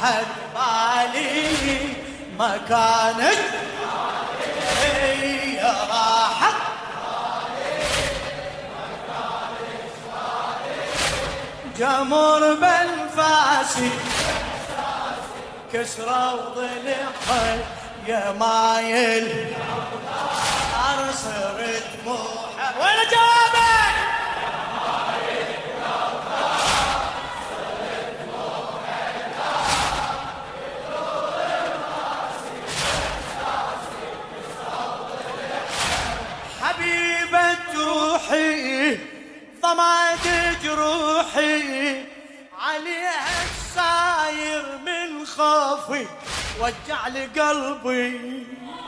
راحت بالي مكانك يا راحت جمر بانفاسي كسرة وضلعها يا مايل صرت دموعها. وين جوابك؟ حبيبة روحي ضماد جروحي عليها الساير من خوفي وجع لي قلبي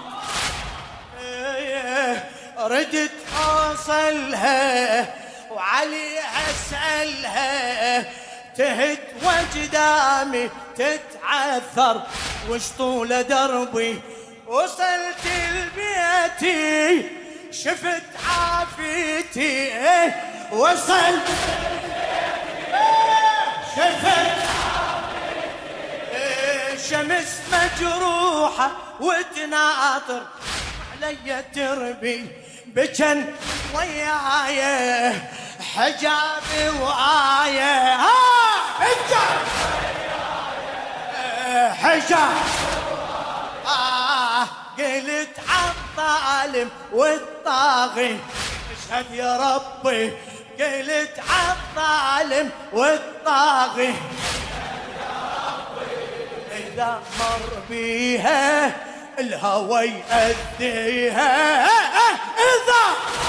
ردت اوصلها وعليها اسالها تهت وجدامي تتعثر وش طول دربي وصلت لبيتي شفت عافيتي وصلت شفت شمس مجروحة وتناطر علي تربي بجن وياي حجابي وآية بجن حجاب قلت عالظالم والطاغي اشهد يا ربي قلت عالظالم والطاغي إذا مر بيها الهوى يأذيها إذا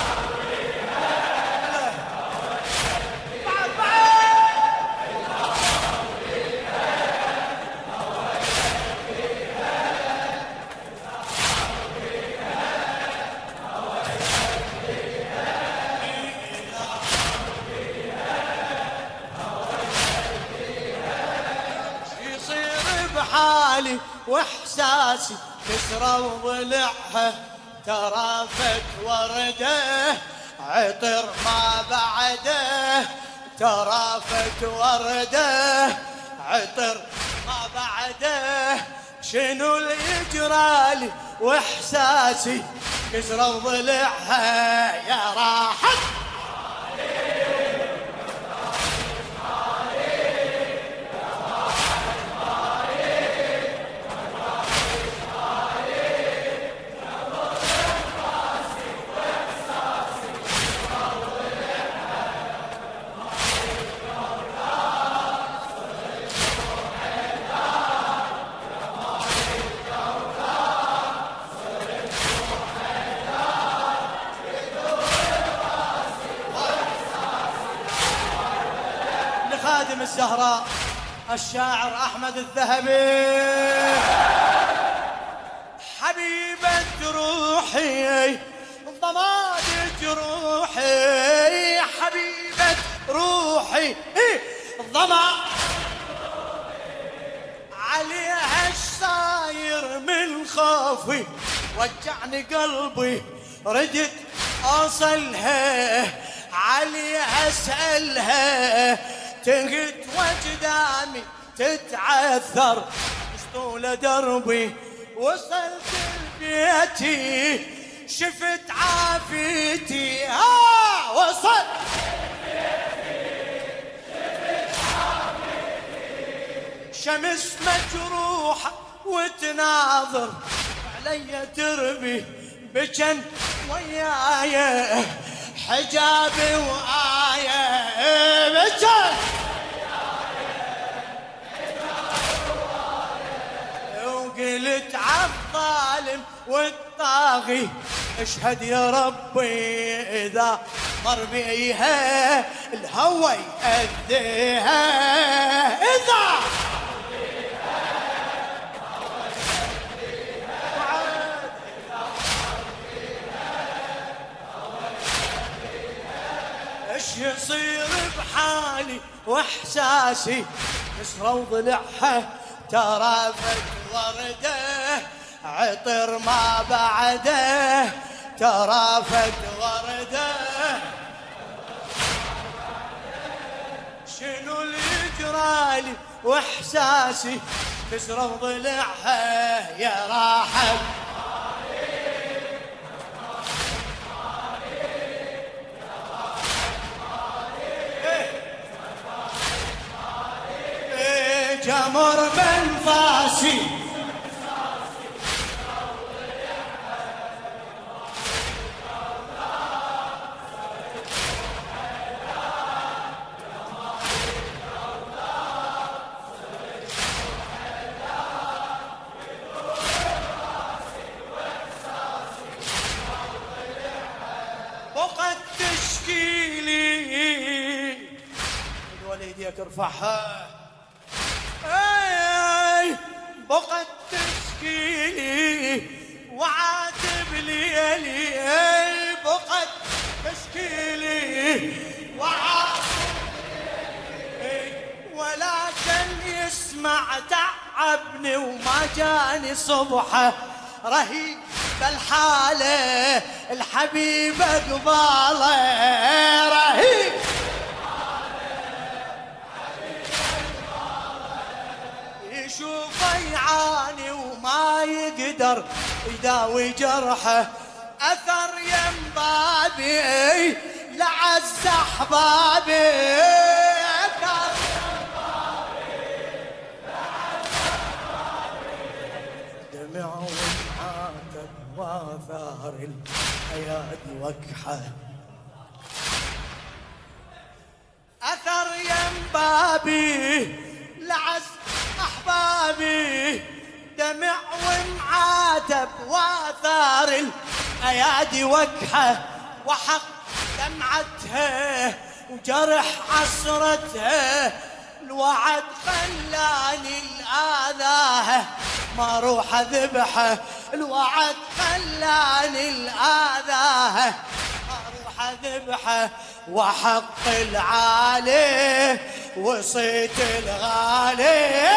حالي واحساسي كسرة وضلعها ترافت ورده عطر ما بعده ترافت ورده عطر ما بعده شنو اللي يجرالي واحساسي كسرة وضلعها يا راحت خادم الزهراء الشاعر أحمد الذهبي. حبيبة روحي ضماد جروحي حبيبة روحي ضماد عليها الساير من خوفي وجعني قلبي ردت أوصلها عليها أسألها تهت وجدامي تتعثر مش طول دربي وصلت لبيتي شفت عافيتي وصلت شفت عافيتي شمس مجروحة وتناظر علي تربي بجن وياي حجابي وآية بجن وقلت عالظالم والطاغي اشهد يا ربي إذا مر بيها الهوى يأذيها إذا ايش يصير بحالي واحساسي كسرة وضلعها ترافت ورده عطر ما بعده ترافت ورده شنو اللي يجرالي واحساسي تشرب ضلعها يا راحت جمر بنفاسي وقد تشكيلي الوليد ياك ارفعها بقت تشكيلي وعاتب ليلي بقت تشكيلي وعاتب ليلي ولكن يسمع تعبني وما جاني صبحه رهيب بالحاله الحبيبه قباله رهيب يشوفه يعاني وما يقدر يداوي جرحه اثر ينبابي لعز احبابي اثر ينبابي لعز احبابي دمع ومعاتب واثار الايادي وكحه اثر ينبابي لعز أحبابي دمع ومعاتب واثار الأيادي وكحة وحق دمعتها وجرح عصرتها الوعد خلاني الآذاها ما روح أذبحه الوعد خلاني الآذاها ما روح أذبحه وحق العالي وصيت الغالي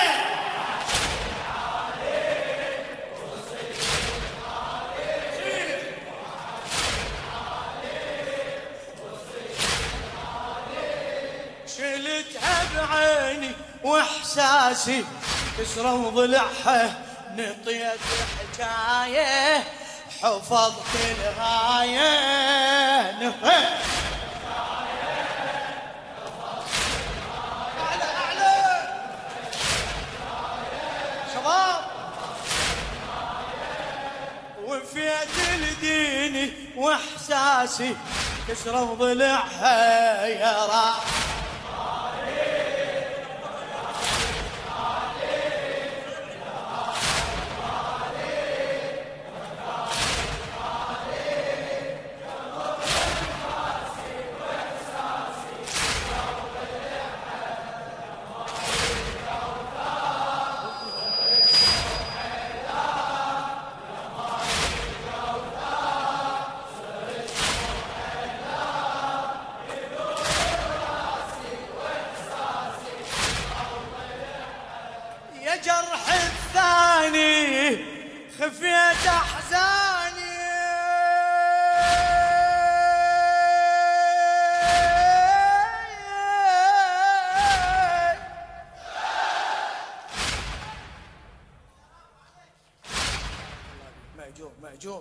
شلتها بعيني واحساسي تشرب ضلعها نطيت الحكايه حفظت الغايه نطيت وفيت لديني واحساسي تشرب ضلعها يا راح جرح الثاني خفيت احزاني مأجور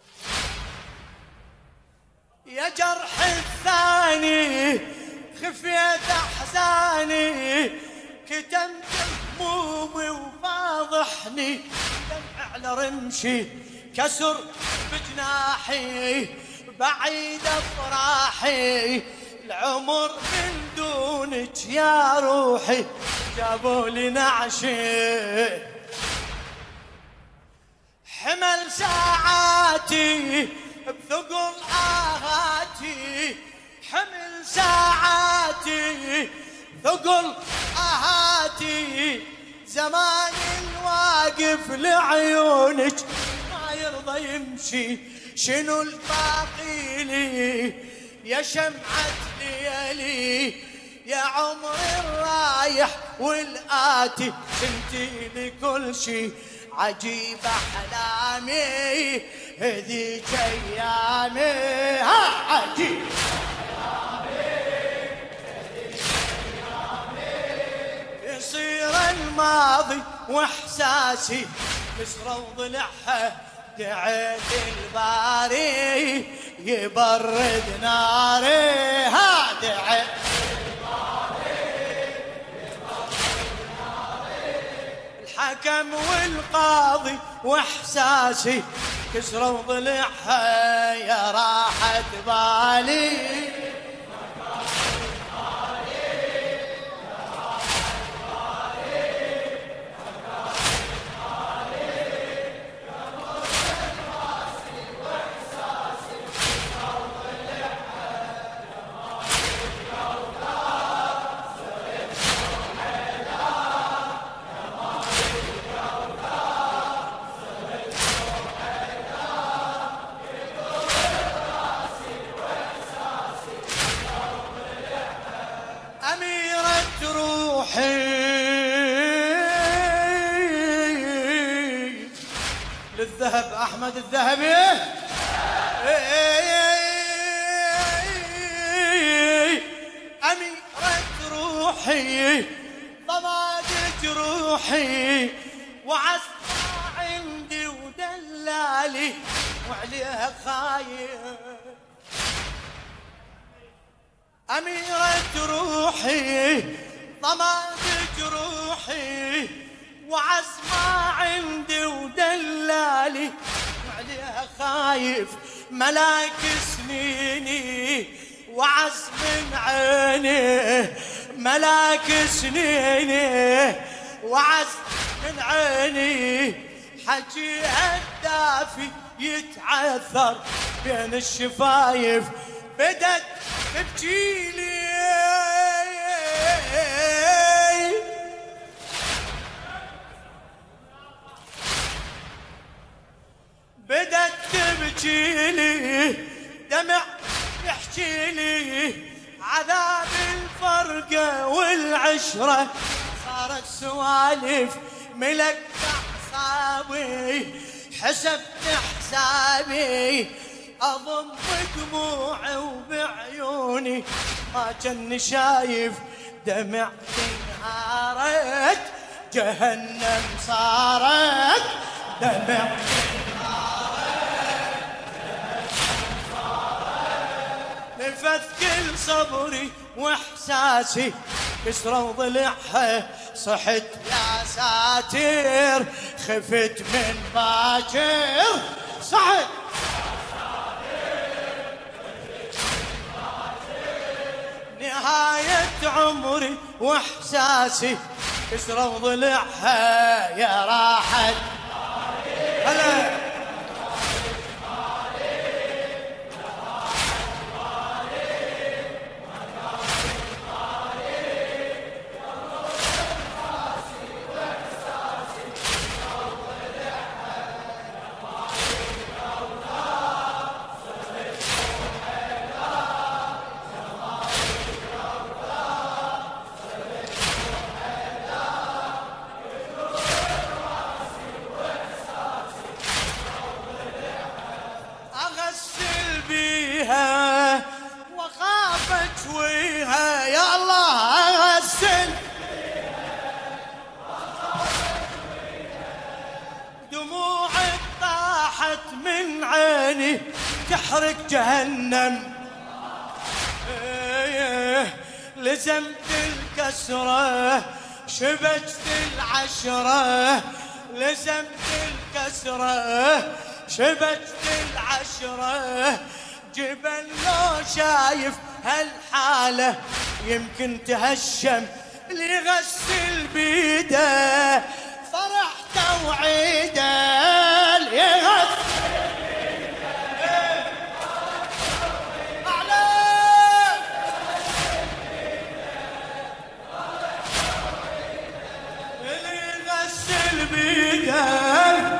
يا جرح الثاني خفيت احزاني كتمت همومي وفاضحني دمع على رمشي كسر بجناحي بعيد افراحي العمر من دونك يا روحي جابوا لي نعشي حمل ساعاتي بثقل آهاتي حمل ساعاتي ثقل آهاتي زمان الواقف لعيونك ما يرضى يمشي شنو الباقي لي يا شمعة ليلي يا عمر الرايح والآتي انتي لكل شي عجيب أحلامي هذيك أيامي عجيب يصير الماضي واحساسي بسرة وضلعها، دعيت الباري يبرد ناري، ها دعيت الحكم والقاضي واحساسي كسرة وضلعها، يا راحة بالي للذهب أحمد الذهبي، أميرة روحي ضمادت روحي وعزمة عندي ودلالي وعليها خايف، أميرة روحي ضمادت روحي وعزمة عندي ودلالي وعليها خايف، ملاك سنيني وعز من عيني، ملاك سنيني وعز من عيني، حجيها الدافي يتعثر بين الشفايف، بدت تبجيلي بدت تبجيلي، دمع يحكيلي عذاب الفرقة والعشرة، صارت سوالف ملك أعصابي، حسبت حسابي أضم دموعي وبعيوني ما كني شايف، دمعتي انهارت جهنم صارت، دمعتي نفذ كل صبري واحساسي كسرة وضلعها، صحت يا ساتر خفت من باكر، صحت نهاية عمري واحساسي كسرة وضلعها، يا راحت هلا وخافت ويها، يا الله أغسل دموعي طاحت من عيني تحرق جهنم، لزمت الكسرة شبكت العشرة، لزمت الكسرة شبكت العشرة، جبل لو شايف هالحالة يمكن تهشم، اللي يغسل بيده فرحته وعيده، اللي يغسل بيده أعلى، اللي يغسل بيده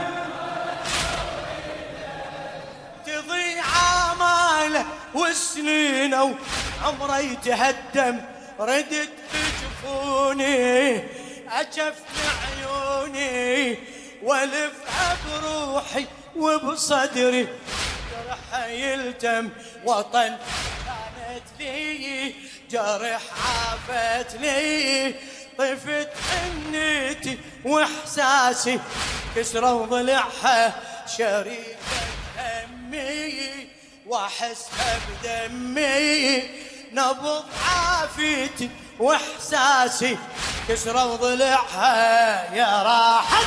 تضيع آماله وسنينه وعمره يتهدم، ردت بجفوني أجفن عيوني والفها بروحي وبصدري جرحها يلتم، وطن كانت لي جرح عافت لي طفت حنيتي واحساسي كسروا ضلعها شريكة همي واحسها بدمي نبض عافيتي واحساسي كسروا ضلعها يا راحت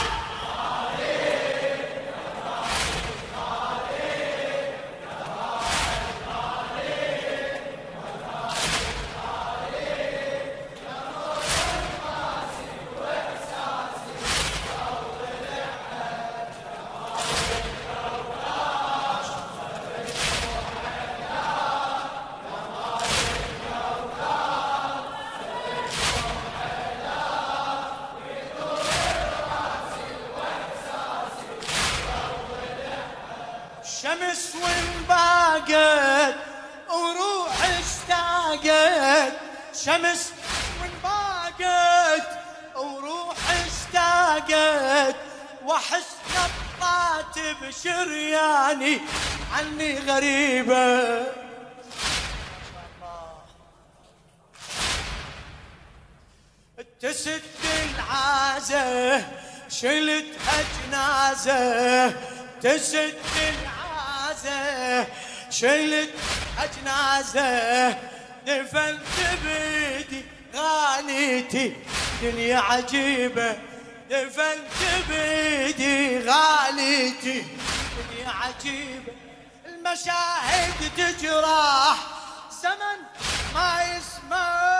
شمس وانباقت وروح اشتاقت شمس وانباقت وروح اشتاقت واحس نبضات بشرياني عني غريبة تسد العازة شلتها جنازة تسد العازة شلت أجنازة دفنت بيدي غاليتي دنيا عجيبة دفنت بيدي غاليتي دنيا عجيبة المشاهد تجرح زمن ما يسمع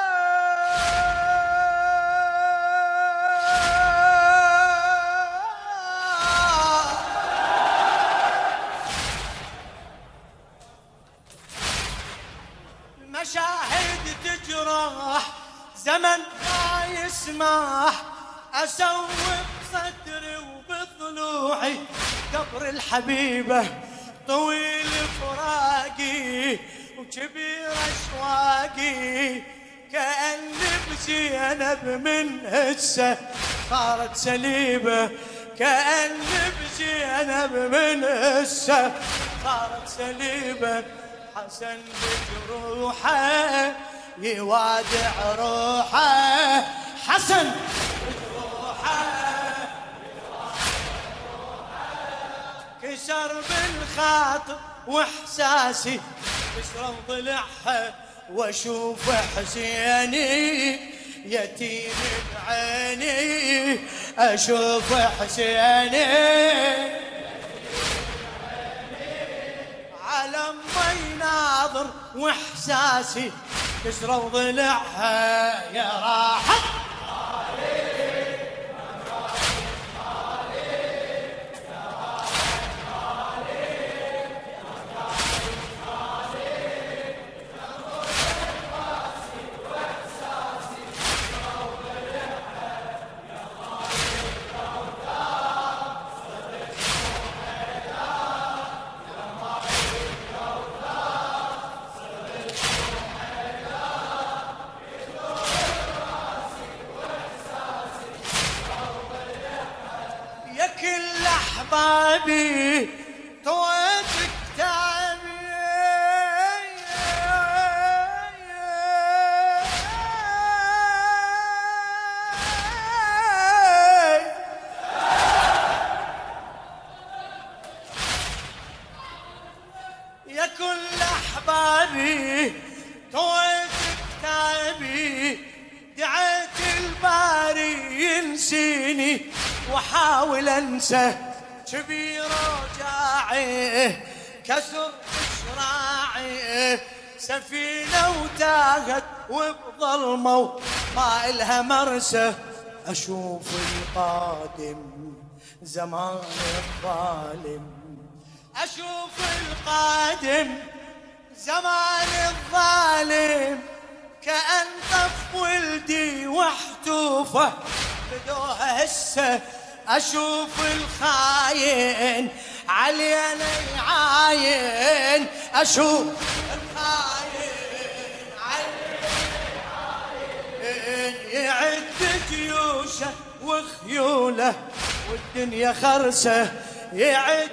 مشاهد تجرح زمن ما يسمح أسوق بصدري وبضلوعي قبر الحبيبة طويل فراقي وكبير أشواقي كأني بزينب من هسه صارت سليبة كأني بزينب من هسه صارت سليبة حسن بجروحه يوادع روحه حسن بجروحه كسر بالخاطر واحساسي كسر ضلعها واشوف حسيني يتيم بعيني اشوف حسيني على ما يناظر واحساسي كسروا ضلعها يا راحت أحبابي طويت كتابي يا كل أحبابي طويت كتابي دعيت الباري ينسيني وحاول انسى كبير وجاعي كسر شراعي سفينة وتاهت وبظلمة ما إلها مرسى أشوف القادم زمان الظالم أشوف القادم زمان الظالم كأن طف ولدي وحتوفه بدوها هسه أشوف الخاين علينا يعاين أشوف الخاين علينا يعاين يعد جيوشه وخيوله والدنيا خرسه يعد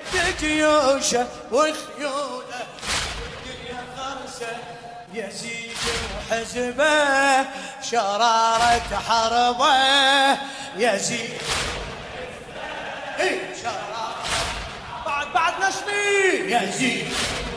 جيوشه وخيوله والدنيا خرسه يزيد وحزبه شرارة حربه يزيد شرارة بعد نشمي يزيد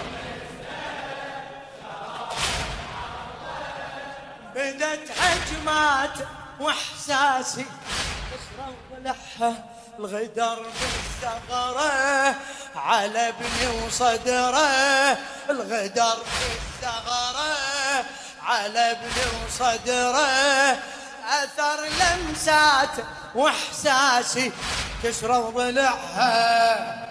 بدت هجمات واحساسي كسرة وضلعها الغدر بالثغرة على ابني وصدره الغدر بالثغرة على ابني وصدره اثر لمسات واحساسي كسرة وضلعها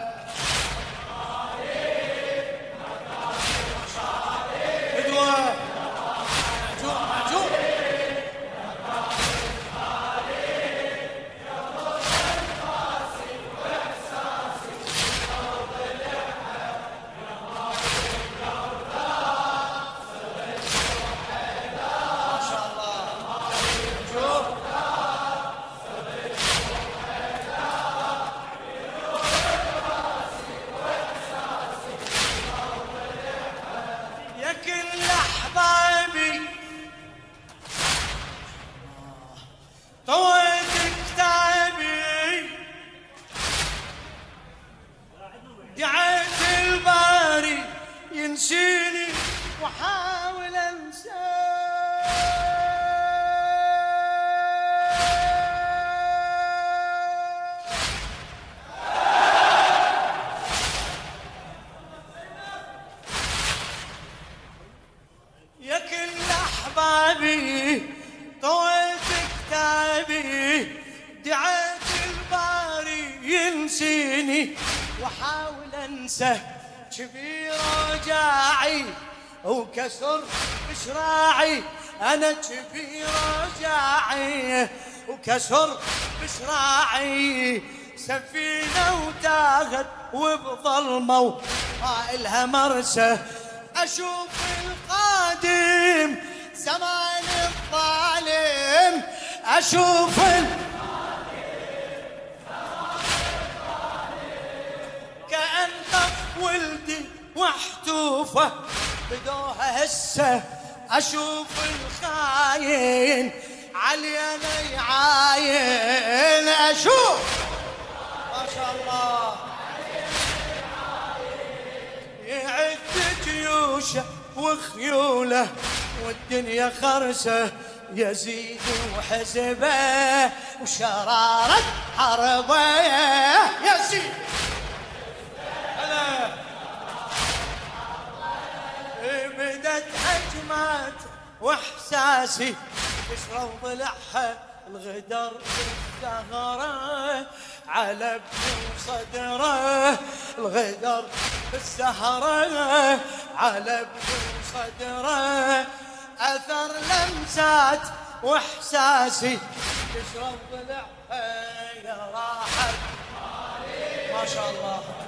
طويت كتابي دعيت الباري ينسيني وحاول انساه يا كل احبابي طويت كتابي دعيت الباري ينسيني وحاول انسى كبير رجاعي وكسر بشراعي انا كبير رجاعي وكسر بشراعي سفينة وتاهت وبظلمة وما إلها مرسى اشوف القادم زمان الظالم اشوف كأن طف ولدي وحتوفه بدوها هسه اشوف الخاين علينا يعاين اشوف ما شاء الله يعد جيوشه وخيوله والدنيا خرسه يزيد وحزبه وشرارة حربه يزيد بدت هجمات واحساسي كسرة وضلعها الغدر بالثغرة على ابني وصدره الغدر بالسهرة على ابني وصدره اثر لمسات واحساسي كسرة وضلعها يا راحت ما شاء الله